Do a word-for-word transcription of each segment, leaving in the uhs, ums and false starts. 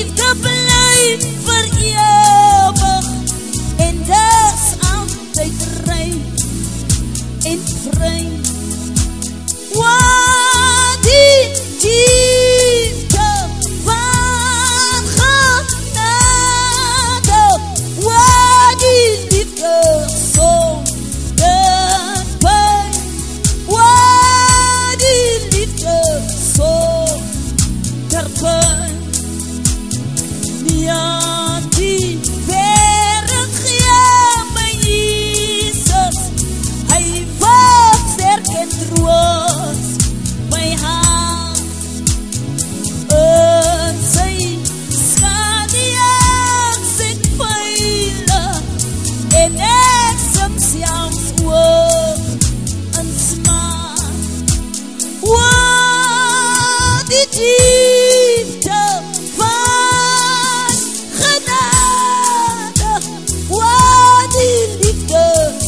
liefde bly vir ewig en dis altyd rein en vry. Wat die liefde van genade, wat die liefde sonder pyn, wat die liefde sonder pyn. Ja, die wêreld gee my Jesus, hy was sterk en troos my hand. En sy skade ek ek veilig, en ek sing selfs ook in smaak. Wat die liefde van genade, wat die liefde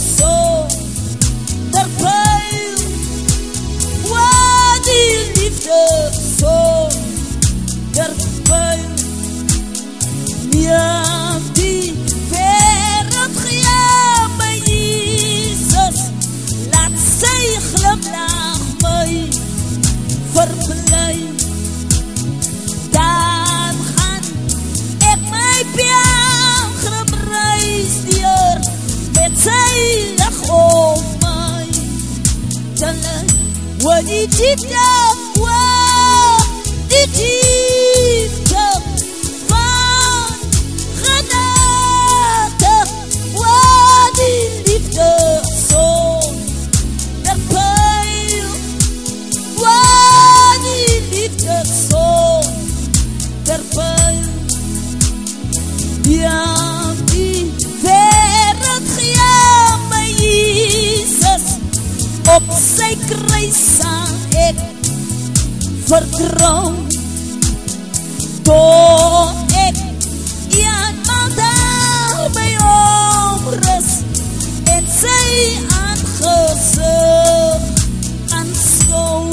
sonder pyl, wat die liefde sonder pyl. Ja, die wêreld gee my Jesus, laat sy glimlach my verbly. Dan gaan ek my pelgrimreis deur met sy lig om my te lei. Wat die liefde, wat die liefde van genade, wat die liefde sonder pyl, wat die liefde sonder pyl. Ja, die wêreld gee my Jesus, op sy kruis sal ek vertrou, tot ek eenmaal daar by hom rus en sy aangesig aanskou.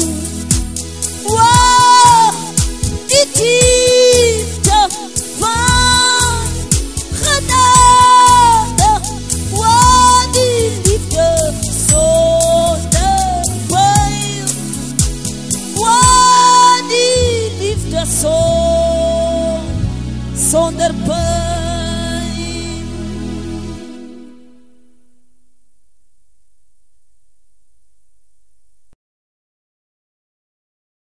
Wow, die liefde van genade, wat die liefde sonder pyl, wat die liefde sonder pyl.